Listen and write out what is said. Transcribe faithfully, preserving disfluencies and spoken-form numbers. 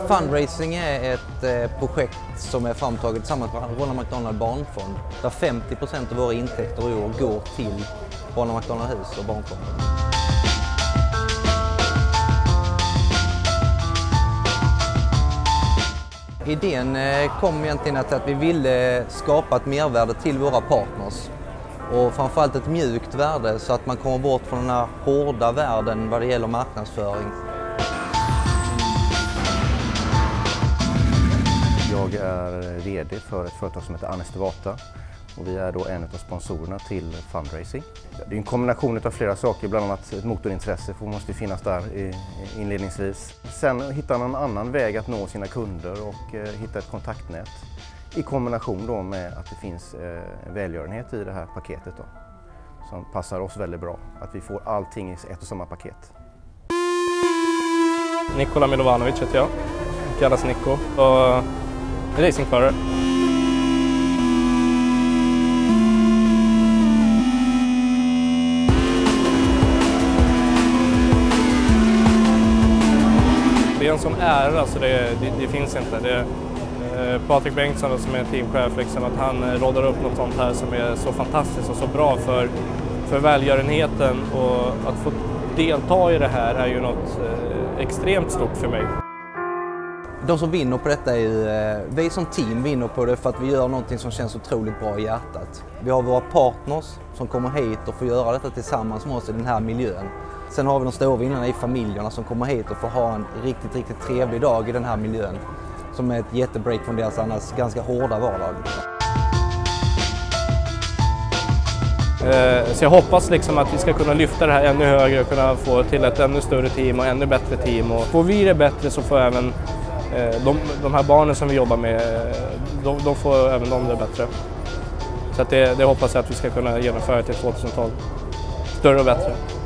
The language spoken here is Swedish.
Fundraising är ett eh, projekt som är framtaget tillsammans med Ronald McDonald Barnfond, där femtio procent av våra intäkter i år går till Ronald McDonald Hus och Barnfonden. Idén kom egentligen till att vi ville skapa ett mervärde till våra partners och framförallt ett mjukt värde så att man kommer bort från den här hårda världen vad det gäller marknadsföring. Jag är V D för ett företag som heter Anestivata och vi är då en av sponsorerna till fundraising. Det är en kombination av flera saker, bland annat ett motorintresse för måste finnas där inledningsvis. Sen hitta någon annan väg att nå sina kunder och hitta ett kontaktnät i kombination då med att det finns välgörenhet i det här paketet då, som passar oss väldigt bra. Att vi får allting i ett och samma paket. Nikola Milovanovic heter jag, kallas Nico och racingförare. Det är en sån ära, alltså det, det, det finns inte. Det, eh, Patrik Bengtsson som är teamchef, liksom, att han rådar upp något sånt här som är så fantastiskt och så bra för, för välgörenheten, och att få delta i det här är ju något eh, extremt stort för mig. De som vinner på detta är ju, vi som team vinner på det för att vi gör någonting som känns otroligt bra i hjärtat. Vi har våra partners som kommer hit och får göra detta tillsammans med oss i den här miljön. Sen har vi de stora vinnarna i familjerna som kommer hit och får ha en riktigt, riktigt trevlig dag i den här miljön. Som är ett jättebreak från deras annars ganska hårda vardag. Så jag hoppas liksom att vi ska kunna lyfta det här ännu högre och kunna få till ett ännu större team och ännu bättre team. Och får vi det bättre så får även de, de här barnen som vi jobbar med, de, de får även de det bättre. Så att det, det hoppas jag att vi ska kunna genomföra till tjugohundratal. Större och bättre.